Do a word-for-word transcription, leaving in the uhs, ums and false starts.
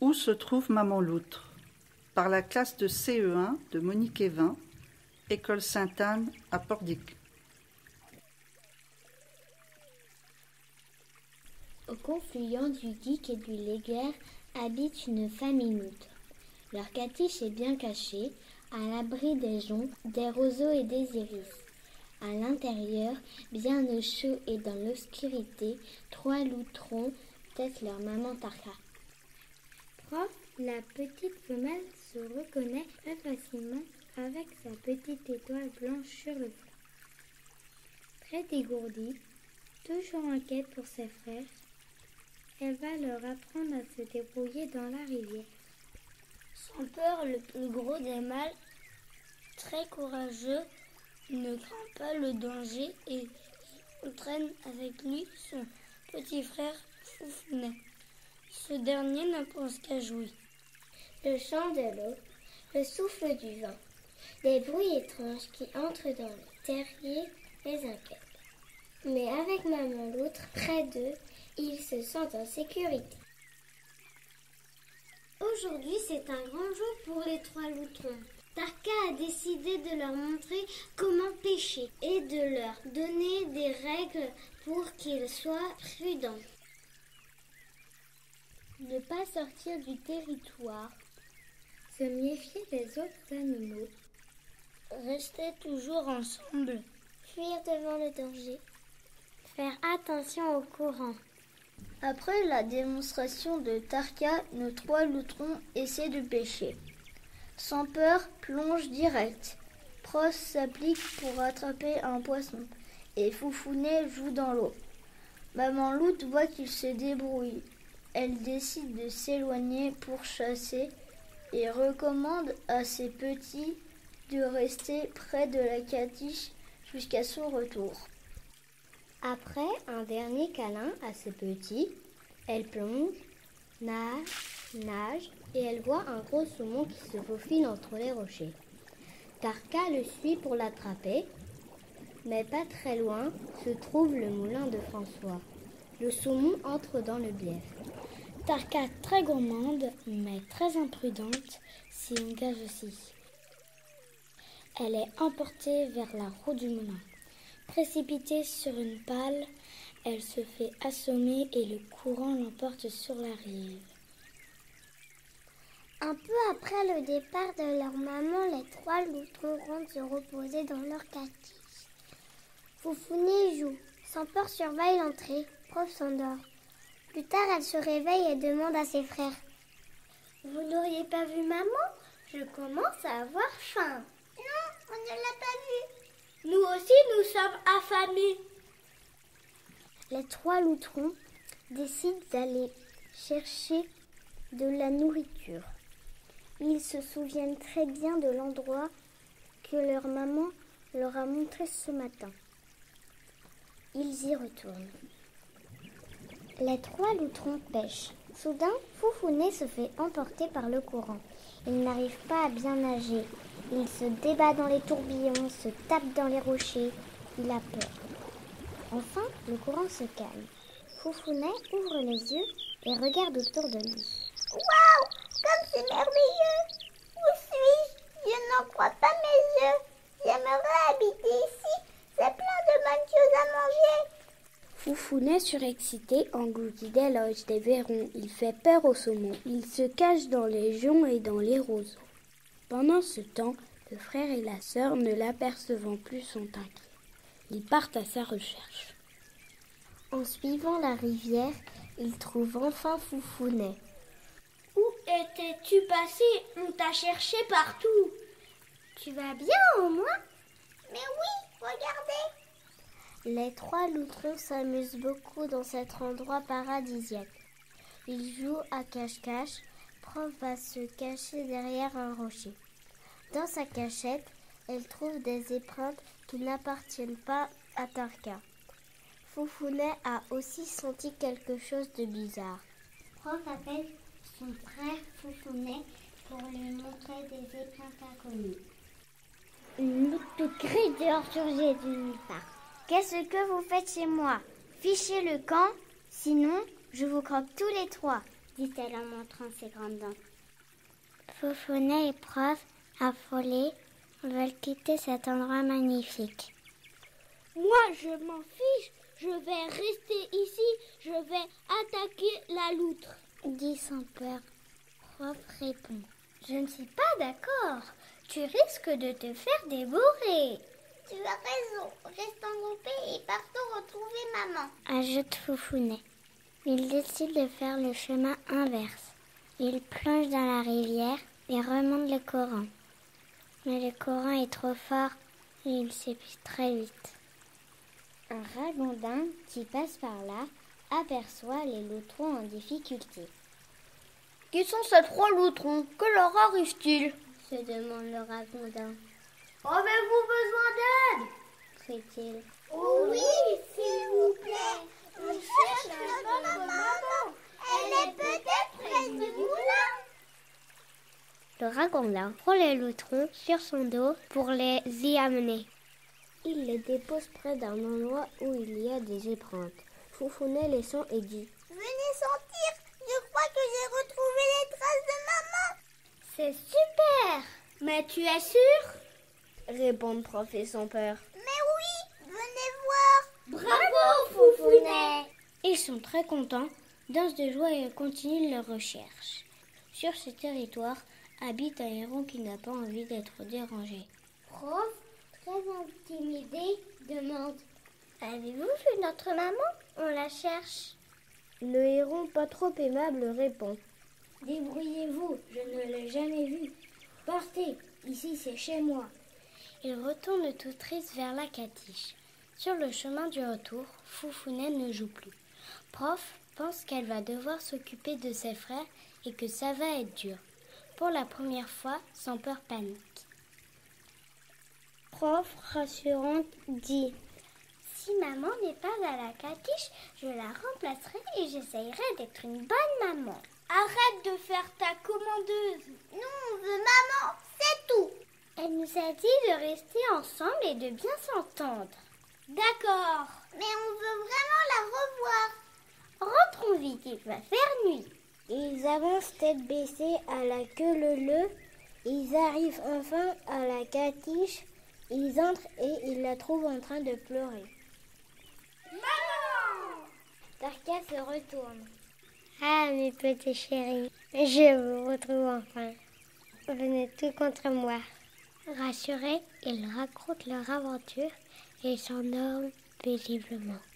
Où se trouve Maman Loutre? Par la classe de C E un de Monique Evin, École Sainte-Anne à Pordic. Au confluent du Guic et du Léguerre habite une famille loutre. Leur catiche est bien cachée, à l'abri des joncs, des roseaux et des iris. À l'intérieur, bien au chaud et dans l'obscurité, trois loutrons têtent leur maman Tarka. Prof, la petite femelle se reconnaît très facilement avec sa petite étoile blanche sur le front. Très dégourdie, toujours inquiète pour ses frères, elle va leur apprendre à se débrouiller dans la rivière. Sans peur, le plus gros des mâles, très courageux, ne craint pas le danger et entraîne avec lui son petit frère Foufounet. Ce dernier ne pense qu'à jouer. Le chant de l'eau, le souffle du vent, les bruits étranges qui entrent dans le terrier les inquiètent. Mais avec Maman Loutre près d'eux, ils se sentent en sécurité. Aujourd'hui, c'est un grand jour pour les trois loutrons. Tarka a décidé de leur montrer comment pêcher et de leur donner des règles pour qu'ils soient prudents. Ne pas sortir du territoire, se méfier des autres animaux, rester toujours ensemble, fuir devant le danger, faire attention au courant. Après la démonstration de Tarka, nos trois loutrons essaient de pêcher. Sans peur, plonge direct. Prost s'applique pour attraper un poisson et Foufounet joue dans l'eau. Maman Loutre voit qu'il se débrouille. Elle décide de s'éloigner pour chasser et recommande à ses petits de rester près de la catiche jusqu'à son retour. Après un dernier câlin à ses petits, elle plonge, nage, nage et elle voit un gros saumon qui se faufile entre les rochers. Tarka le suit pour l'attraper, mais pas très loin se trouve le moulin de François. Le saumon entre dans le bief. Tarka, très gourmande, mais très imprudente, s'y engage aussi. Elle est emportée vers la roue du moulin. Précipitée sur une pale, elle se fait assommer et le courant l'emporte sur la rive. Un peu après le départ de leur maman, les trois loutrons rentrent se reposer dans leur catiche. Foufounet joue. Sans peur surveille l'entrée. Prof s'endort. Plus tard, elle se réveille et demande à ses frères. « Vous n'auriez pas vu maman? Je commence à avoir faim. »« Non, on ne l'a pas vue. »« Nous aussi, nous sommes affamés. » Les trois loutrons décident d'aller chercher de la nourriture. Ils se souviennent très bien de l'endroit que leur maman leur a montré ce matin. Ils y retournent. Les trois loutrons pêchent. Soudain, Foufounet se fait emporter par le courant. Il n'arrive pas à bien nager. Il se débat dans les tourbillons, se tape dans les rochers. Il a peur. Enfin, le courant se calme. Foufounet ouvre les yeux et regarde autour de lui. Waouh, comme c'est merveilleux! Où suis-je? Je n'en crois pas mes yeux. J'aimerais habiter ici. C'est plein de bonnes choses à manger. Foufounet, surexcité, engloutit des loges, des verrons. Il fait peur au saumon. Il se cache dans les joncs et dans les roseaux. Pendant ce temps, le frère et la sœur, ne l'apercevant plus, sont inquiets. Ils partent à sa recherche. En suivant la rivière, ils trouvent enfin Foufounet. Où étais-tu passé? On t'a cherché partout. Tu vas bien au moins? Mais oui, regardez. Les trois loutrons s'amusent beaucoup dans cet endroit paradisiaque. Ils jouent à cache-cache. Prof va se cacher derrière un rocher. Dans sa cachette, elle trouve des épreintes qui n'appartiennent pas à Tarka. Foufounet a aussi senti quelque chose de bizarre. Prof appelle son frère Foufounet pour lui montrer des épreintes inconnues. Une loutre grise dehors surgit de nulle part. Qu'est-ce que vous faites chez moi? Fichez le camp, sinon je vous croque tous les trois. dit-elle en montrant ses grandes dents. Foufounet et Prof, affolés, veulent quitter cet endroit magnifique. Moi, je m'en fiche, je vais rester ici, je vais attaquer la loutre, dit sans peur. Prof répond. Je ne suis pas d'accord, tu risques de te faire dévorer. Tu as raison, restons groupés et partons retrouver maman, ajoute Foufounet. Ils décident de faire le chemin inverse. Ils plongent dans la rivière et remontent le courant. Mais le courant est trop fort et ils s'épuisent très vite. Un ragondin qui passe par là aperçoit les loutrons en difficulté. Qui sont ces trois loutrons? Que leur arrive-t-il? Se demande le ragondin. Avez-vous besoin d'aide? Crie-t-il. Oui, s'il vous plaît. On cherche notre maman. Elle est peut-être près du moulin. Le ragondin prend les loutrons sur son dos pour les y amener. Il les dépose près d'un endroit où il y a des épreintes. Foufounet les sent et dit: Venez sentir, je crois que j'ai retrouvé les traces de maman. C'est super! Mais tu es sûr? Répondent Prof et son père. Mais oui, venez voir. Bravo, Foufounet! Ils sont très contents, dansent de joie et continuent leurs recherches. Sur ce territoire habite un héron qui n'a pas envie d'être dérangé. Prof, très intimidé, demande: Avez-vous vu notre maman? On la cherche. Le héron, pas trop aimable, répond: Débrouillez-vous, je ne l'ai jamais vue. Partez, ici c'est chez moi. Ils retournent tout tristes vers la catiche. Sur le chemin du retour, Foufounet ne joue plus. Prof pense qu'elle va devoir s'occuper de ses frères et que ça va être dur. Pour la première fois, sans peur panique. Prof, rassurante, dit: Si maman n'est pas à la catiche, je la remplacerai et j'essayerai d'être une bonne maman. Arrête de faire ta commandeuse. Nous, on veut maman, c'est tout. Elle nous a dit de rester ensemble et de bien s'entendre. D'accord. Mais on veut vraiment la revoir. Rentrons vite, il va faire nuit. Ils avancent tête baissée à la queue leu-leu. Ils arrivent enfin à la catiche. Ils entrent et ils la trouvent en train de pleurer. Maman! Tarka se retourne. Ah, mes petits chéris, je vous retrouve enfin. Venez tout contre moi. Rassurés, ils racontent leur aventure et s'endorment paisiblement.